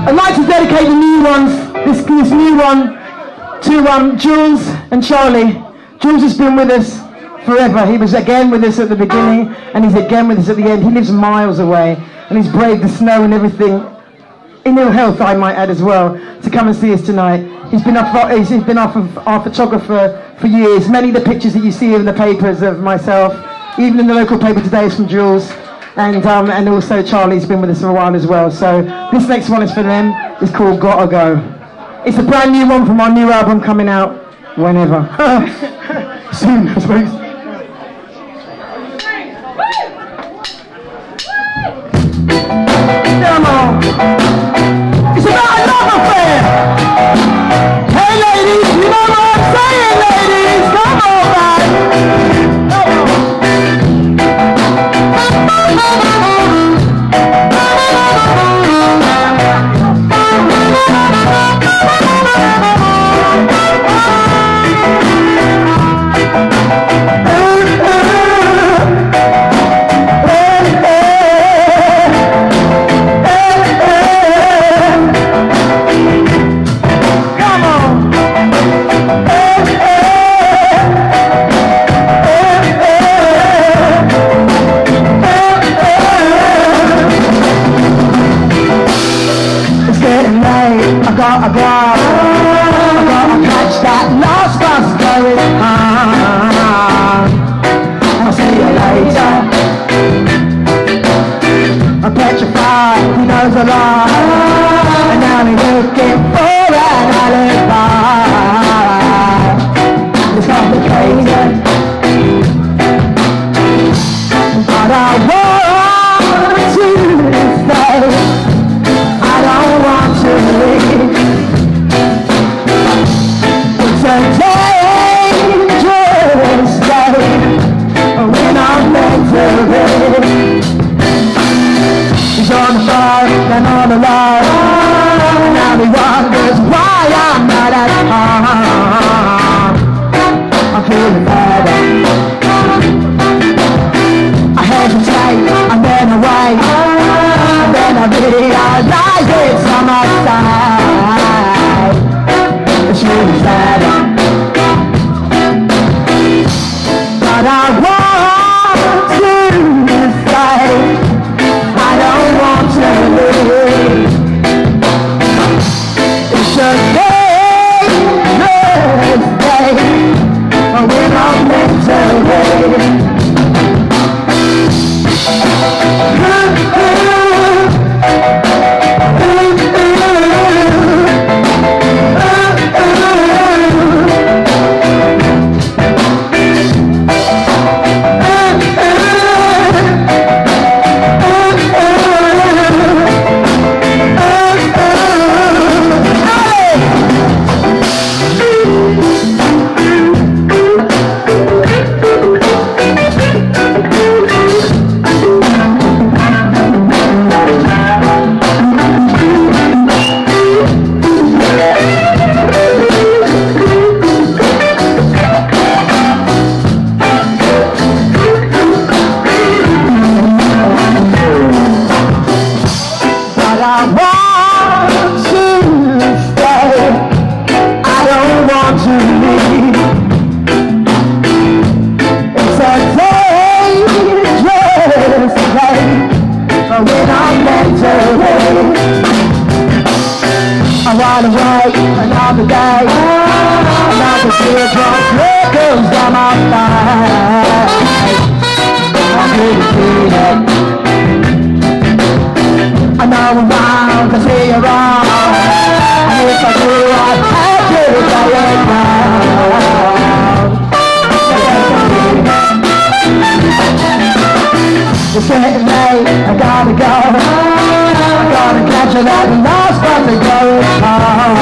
I'd like to dedicate the new ones, this new one, to Jules and Charlie. Jules has been with us forever. He was again with us at the beginning, and he's again with us at the end. He lives miles away, and he's braved the snow and everything, in ill health I might add as well, to come and see us tonight. He's been our photographer for years. Many of the pictures that you see in the papers of myself, even in the local paper today, is from Jules. And also Charlie's been with us for a while as well. So this next one is for them. It's called Gotta Go. It's a brand new one from our new album coming out whenever. Soon, I suppose. Come on. It's about a love affair. Hey ladies, you know what I'm saying, ladies. Come on, man. I gotta catch that last bus going home. I'll see you later. I'm petrified, he knows a lot, and now he's looking for an alibi. It's complicated, but I want to stay. I don't want to leave. It's a dangerous day when I'm meant to be. He's on the fire and on the line, and now he wonders why I'm not at home. I'm feeling better. I hesitate, and then I wait, and then I realize it's on my side. It's really sad, but I want to stay. I don't want to leave. It's a dangerous day when I'm meant to be. I ride away another day, another teardrop trickles down my face. I couldn't feel it. I know I'm bound to see you wrong, and if I do, I'd have to go it down. It's getting late, I gotta go. I gotta catch that last bus to go home.